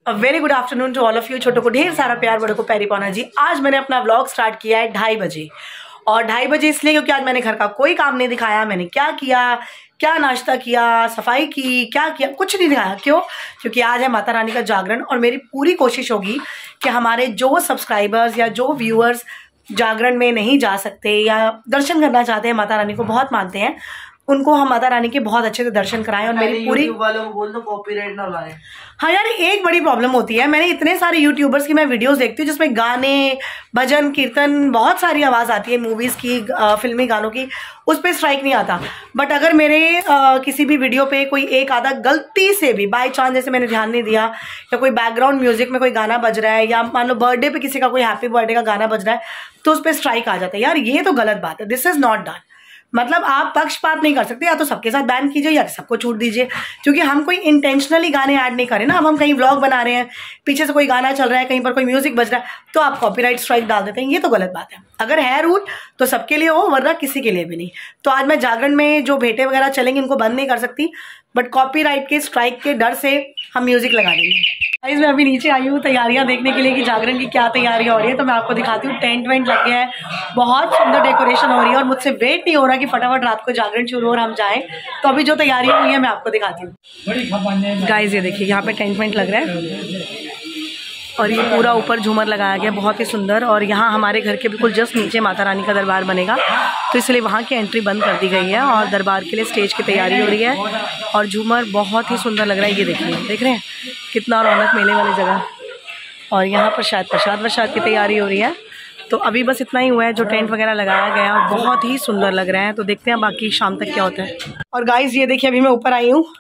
A very good afternoon to all of you. छोटों को ढेर सारा प्यार, बड़ों को पैरी पाना जी। आज मैंने अपना व्लॉग स्टार्ट किया है 2:30 बजे, और 2:30 बजे इसलिए क्योंकि आज मैंने घर का कोई काम नहीं दिखाया। मैंने क्या किया, क्या नाश्ता किया, सफाई की, क्या किया, कुछ नहीं दिखाया। क्यों? क्योंकि आज है माता रानी का जागरण, और मेरी पूरी कोशिश होगी कि हमारे जो सब्सक्राइबर्स या जो व्यूअर्स जागरण में नहीं जा सकते या दर्शन करना चाहते हैं, माता रानी को बहुत मानते हैं, उनको हम माता रानी के बहुत अच्छे से दर्शन कराएं। और मेरी पूरी वालों को बोल दो कॉपीराइट ना लाए। हाँ यार, एक बड़ी प्रॉब्लम होती है, मैंने इतने सारे यूट्यूबर्स की मैं वीडियोस देखती हूँ जिसमें गाने, भजन, कीर्तन, बहुत सारी आवाज आती है मूवीज की, फिल्मी गानों की, उस पर स्ट्राइक नहीं आता। बट अगर मेरे किसी भी वीडियो पे कोई एक आधा गलती से भी बाय चांस, जैसे मैंने ध्यान नहीं दिया, या कोई बैकग्राउंड म्यूजिक में कोई गाना बज रहा है, या मान लो बर्थडे पे किसी का कोई हैप्पी बर्थडे का गाना बज रहा है, तो उस पर स्ट्राइक आ जाता है। यार ये तो गलत बात है, दिस इज नॉट डन। मतलब आप पक्षपात नहीं कर सकते, या तो सबके साथ बैन कीजिए या सबको छूट दीजिए, क्योंकि हम कोई इंटेंशनली गाने ऐड नहीं करें ना। अब हम कहीं व्लॉग बना रहे हैं, पीछे से कोई गाना चल रहा है, कहीं पर कोई म्यूजिक बज रहा है, तो आप कॉपीराइट स्ट्राइक डाल देते हैं। ये तो गलत बात है। अगर है रूल तो सबके लिए हो, वरना किसी के लिए भी नहीं। तो आज मैं जागरण में जो भेंटे वगैरह चलेंगे इनको बंद नहीं कर सकती, बट कॉपीराइट के स्ट्राइक के डर से हम म्यूजिक लगा देंगे। गाइस मैं अभी नीचे आई हूँ तैयारियां देखने के लिए कि जागरण की क्या तैयारियां हो रही है, तो मैं आपको दिखाती हूँ। टेंट वेंट लग गया है, बहुत सुंदर डेकोरेशन हो रही है, और मुझसे वेट नहीं हो रहा कि फटाफट रात को जागरण शुरू हो और हम जाएं। तो अभी जो तैयारियां हुई है मैं आपको दिखाती हूँ। गाइस ये देखिए, यहाँ पे टेंट वेंट लग रहा है, और ये पूरा ऊपर झूमर लगाया गया, बहुत ही सुंदर। और यहाँ हमारे घर के बिल्कुल जस्ट नीचे माता रानी का दरबार बनेगा, तो इसलिए वहाँ की एंट्री बंद कर दी गई है, और दरबार के लिए स्टेज की तैयारी हो रही है। और झूमर बहुत ही सुंदर लग रहा है, ये देखिए, देख रहे हैं कितना रौनक मेले वाली जगह। और यहाँ पर शायद प्रसाद की तैयारी हो रही है। तो अभी बस इतना ही हुआ है जो टेंट वगैरह लगाया गया है, और बहुत ही सुंदर लग रहा है। तो देखते हैं बाकी शाम तक क्या होता है। और गाइज ये देखिए, अभी मैं ऊपर आई हूँ।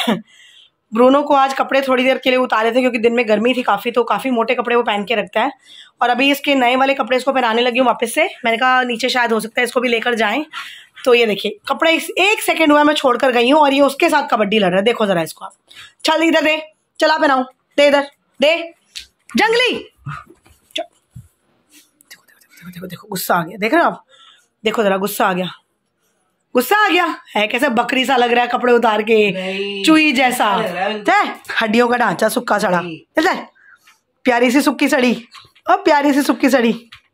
ब्रूनो को आज कपड़े थोड़ी देर के लिए उतारे थे, क्योंकि दिन में गर्मी थी काफ़ी, तो काफ़ी मोटे कपड़े वो पहन के रखता है। और अभी इसके नए वाले कपड़े इसको पहनाने लगी हूँ वापस से। मैंने कहा नीचे शायद हो सकता है इसको भी लेकर जाएं। तो ये देखिए कपड़े, एक सेकंड हुआ मैं छोड़कर गई हूँ, और ये उसके साथ कबड्डी लड़ रहा है। देखो जरा इसको आप। चल इधर दे, चला पहनाऊं, दे इधर दे, जंगली। देखो देखो देखो, गुस्सा आ गया, देख रहे हो आप, देखो जरा गुस्सा आ गया, गुस्सा आ गया है। कैसे बकरी सा लग रहा है कपड़े उतार के, चुई जैसा, हड्डियों का ढांचा सुक्का सड़ा, प्यारी सी सुक्की सड़ी, और प्यारी सी सुक्की सड़ी।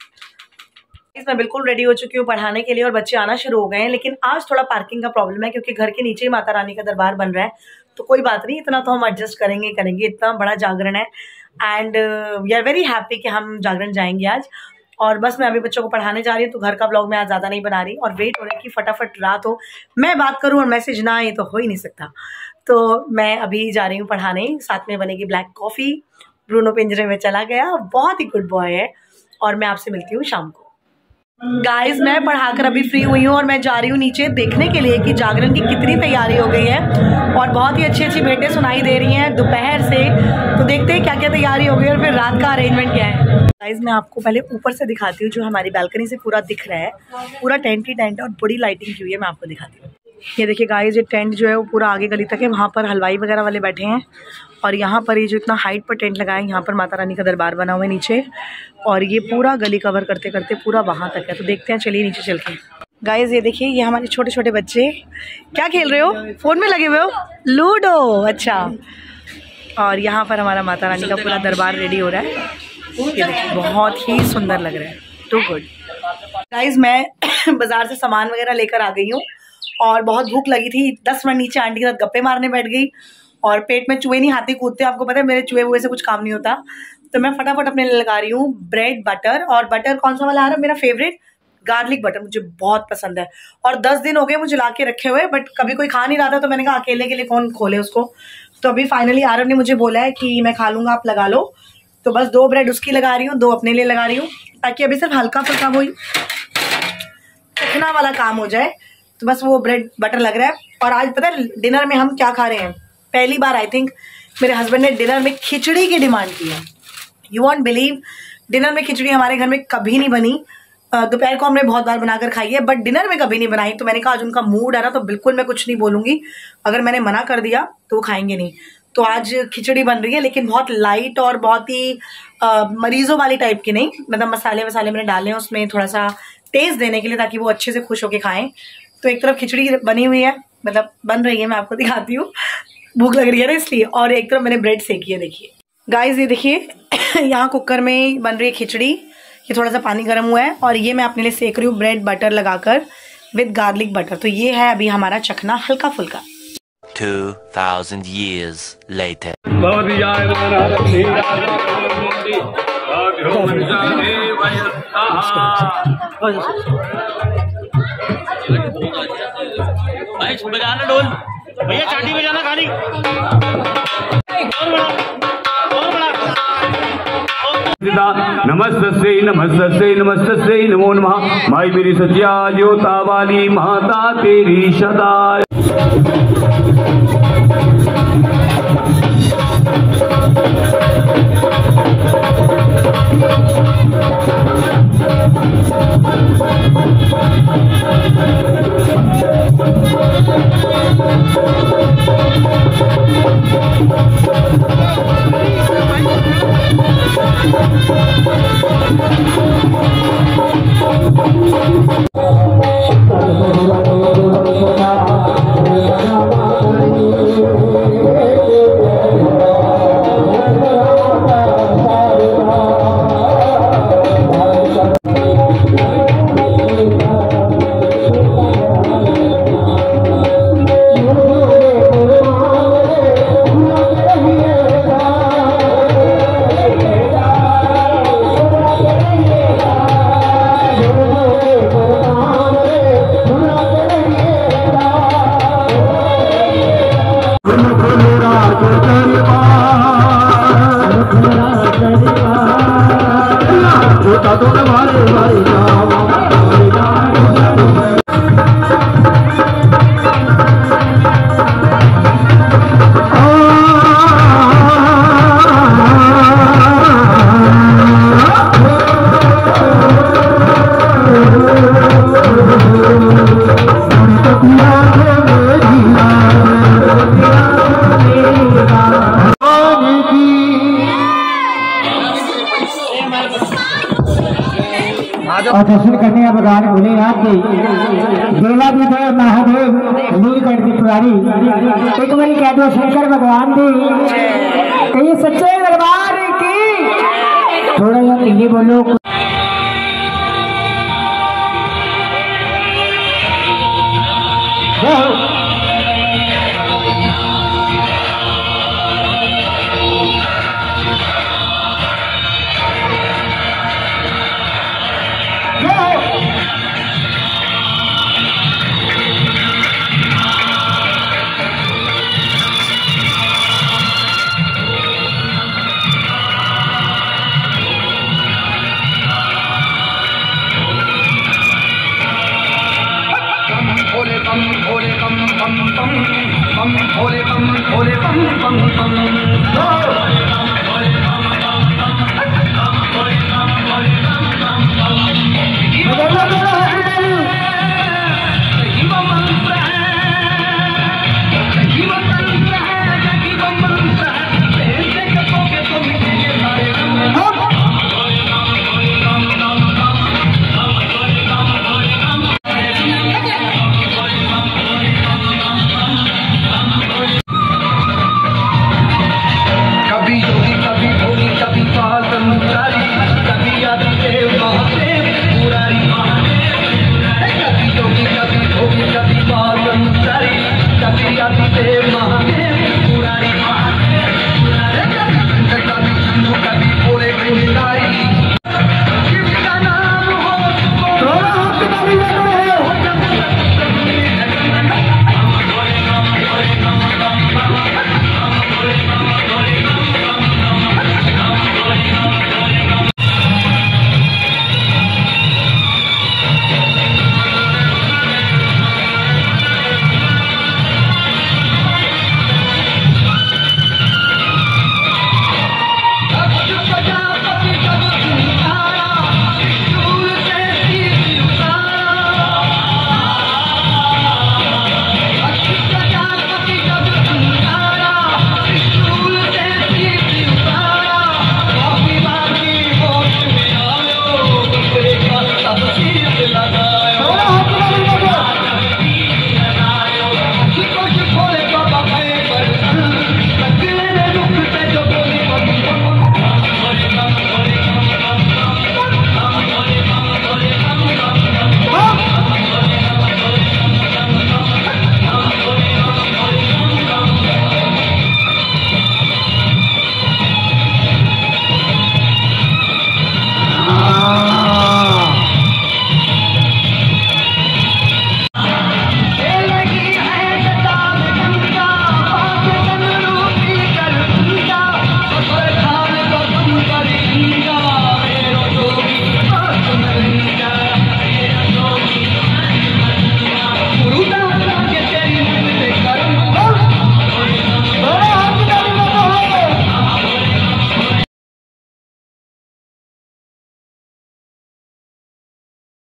मैं बिल्कुल रेडी हो चुकी हूँ पढ़ाने के लिए, और बच्चे आना शुरू हो गए हैं। लेकिन आज थोड़ा पार्किंग का प्रॉब्लम है, क्योंकि घर के नीचे ही माता रानी का दरबार बन रहा है। तो कोई बात नहीं, इतना तो हम एडजस्ट करेंगे। इतना बड़ा जागरण है, and we are very happy कि हम जागरण जाएंगे आज। और बस मैं अभी बच्चों को पढ़ाने जा रही हूँ, तो घर का ब्लॉग मैं आज ज़्यादा नहीं बना रही, और वेट हो रही है कि फटाफट रात हो, मैं बात करूँ और मैसेज ना आए, तो हो ही नहीं सकता। तो मैं अभी जा रही हूँ पढ़ाने, साथ में बनेगी ब्लैक कॉफ़ी। ब्रूनो पिंजरे में चला गया, बहुत ही गुड बॉय है, और मैं आपसे मिलती हूँ शाम को। गाइस मैं पढ़ाकर अभी फ्री हुई हूँ, और मैं जा रही हूँ नीचे देखने के लिए कि जागरण की कितनी तैयारी हो गई है, और बहुत ही अच्छी अच्छी भेंटें सुनाई दे रही हैं दोपहर से। तो देखते हैं क्या क्या तैयारी हो गई, और फिर रात का अरेंजमेंट क्या है। गाइस मैं आपको पहले ऊपर से दिखाती हूँ, जो हमारी बालकनी से पूरा दिख रहा है। पूरा टेंट ही टेंट है, और बड़ी लाइटिंग की हुई है, मैं आपको दिखाती हूँ। ये देखिए गाइस, ये टेंट जो है वो पूरा आगे गली तक है, वहाँ पर हलवाई वगैरह वाले बैठे हैं। और यहाँ पर ये जो इतना हाइट पर टेंट लगा है, यहाँ पर माता रानी का दरबार बना हुआ है नीचे, और ये पूरा गली कवर करते करते पूरा वहाँ तक है। तो देखते हैं, चलिए नीचे चल के। गाइस ये देखिए, ये हमारे छोटे छोटे बच्चे क्या खेल रहे हो, फोन में लगे हुए हो, लूडो, अच्छा। और यहाँ पर हमारा माता रानी का पूरा दरबार रेडी हो रहा है, ये देखिए बहुत ही सुंदर लग रहा है, टू गुड। गाइस मैं बाजार से सामान वगैरह लेकर आ गई हूँ, और बहुत भूख लगी थी। 10 मिनट नीचे आंटी के साथ गप्पे मारने बैठ गई, और पेट में चूहे नहीं हाथी कूदते, आपको पता है मेरे चूहे वूहे से कुछ काम नहीं होता। तो मैं फटाफट अपने लिए लगा रही हूँ ब्रेड बटर। और बटर कौन सा वाला आ रहा है, मेरा फेवरेट गार्लिक बटर, मुझे बहुत पसंद है। और 10 दिन हो गए मुझे ला के रखे हुए, बट कभी कोई खा नहीं रहा था, तो मैंने कहा अकेले के लिए कौन खोले उसको। तो अभी फाइनली आरव ने मुझे बोला है कि मैं खा लूंगा, आप लगा लो। तो बस 2 ब्रेड उसकी लगा रही हूँ, 2 अपने लिए लगा रही हूँ, ताकि अभी सिर्फ हल्का फुल्का वो चखना वाला काम हो जाए। तो बस वो ब्रेड बटर लग रहा है। और आज पता है डिनर में हम क्या खा रहे हैं, पहली बार आई थिंक मेरे हस्बैंड ने डिनर में खिचड़ी की डिमांड की है। यू वॉन्ट बिलीव, डिनर में खिचड़ी हमारे घर में कभी नहीं बनी। दोपहर को हमने बहुत बार बनाकर खाई है, बट डिनर में कभी नहीं बनाई। तो मैंने कहा आज उनका मूड है ना, तो बिल्कुल मैं कुछ नहीं बोलूंगी। अगर मैंने मना कर दिया तो वो खाएंगे नहीं। तो आज खिचड़ी बन रही है, लेकिन बहुत लाइट और बहुत ही मरीजों वाली टाइप की नहीं, मतलब मसाले वसाले मैंने डाले हैं उसमें थोड़ा सा टेस्ट देने के लिए, ताकि वो अच्छे से खुश होके खाएं। तो एक तरफ खिचड़ी बनी हुई है, मतलब बन रही है, मैं आपको दिखाती हूँ, भूख लग रही है ना इसलिए, और एक तरफ मैंने ब्रेड सेकी है, देखिए। गाइस ये देखिए यहाँ कुकर में बन रही है खिचड़ी। ये थोड़ा सा पानी गर्म हुआ है और ये मैं अपने लिए सेक रही हूँ ब्रेड बटर लगाकर विद गार्लिक बटर। तो ये है अभी हमारा चखना हल्का फुल्का। 2000 years later. बजाना ढोल भैया, चाटी बजाना खाली। नमस्तस्यै नमस्तस्यै नमस्तस्यै नमो नमः। माई मेरी सत्या ज्योता वाली माता तेरी सदा। और दर्शन करने का भगवान भोलेनाथ की देवाधिदेव महादेव नीलकंठ त्रिपुरारी एक बारी कह दो शंकर भगवान की कहीं सच्चे दरबार की। थोड़ा सा हिंदी बोलो। भोले बम भोले बम भोले बम बम बम।